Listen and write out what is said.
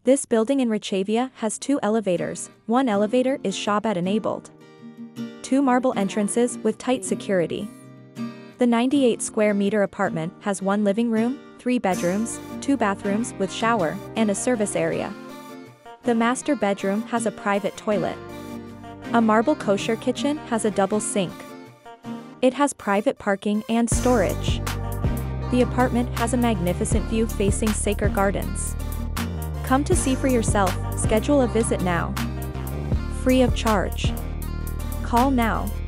This building in Rechavia has 2 elevators, one elevator is shabat enabled. 2 marble entrances with tight security. The 98 square meter apartment has 1 living room, 3 bedrooms, 2 bathrooms with shower, and a service area. The master bedroom has a private toilet. A marble kosher kitchen has a double sink. It has private parking and storage. The apartment has a magnificent view facing Sacher Gardens. Come to see for yourself, schedule a visit now. Free of charge. Call now.